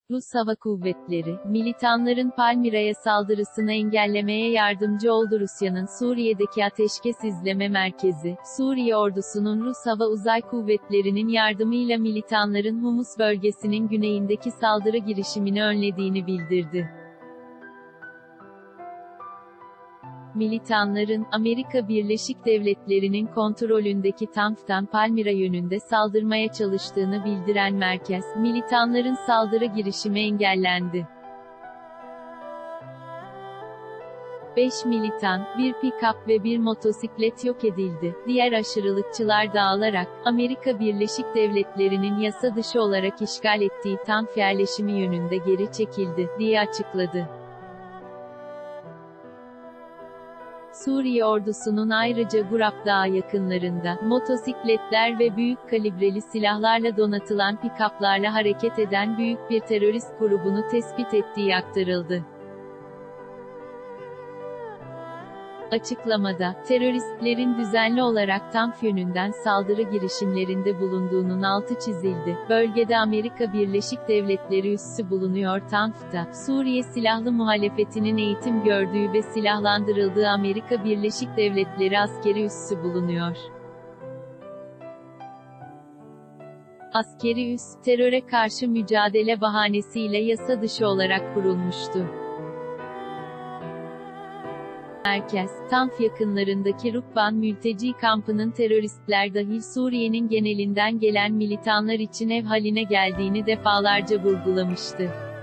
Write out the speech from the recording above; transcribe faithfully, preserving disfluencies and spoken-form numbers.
Rus Hava Kuvvetleri, militanların Palmira'ya saldırısını engellemeye yardımcı oldu. Rusya'nın Suriye'deki ateşkes izleme merkezi, Suriye ordusunun Rus Hava Uzay Kuvvetleri'nin yardımıyla militanların Humus bölgesinin güneyindeki saldırı girişimini önlediğini bildirdi. Militanların, Amerika Birleşik Devletleri'nin kontrolündeki Tanf'tan Palmira yönünde saldırmaya çalıştığını bildiren merkez, militanların saldırı girişimi engellendi. beş militan, bir pick-up ve bir motosiklet yok edildi. Diğer aşırılıkçılar dağılarak, Amerika Birleşik Devletleri'nin yasa dışı olarak işgal ettiği Tanf yerleşimi yönünde geri çekildi, diye açıkladı. Suriye ordusunun ayrıca Gurab Dağı yakınlarında, motosikletler ve büyük kalibreli silahlarla donatılan pikaplarla hareket eden büyük bir terörist grubunu tespit ettiği aktarıldı. Açıklamada, teröristlerin düzenli olarak Tanf yönünden saldırı girişimlerinde bulunduğunun altı çizildi. Bölgede Amerika Birleşik Devletleri üssü bulunuyor. Tanf'ta, Suriye silahlı muhalefetinin eğitim gördüğü ve silahlandırıldığı Amerika Birleşik Devletleri askeri üssü bulunuyor. Askeri üs, teröre karşı mücadele bahanesiyle yasa dışı olarak kurulmuştu. Merkez, Tanf yakınlarındaki Rukban mülteci kampının teröristler dahil Suriye'nin genelinden gelen militanlar için ev haline geldiğini defalarca vurgulamıştı.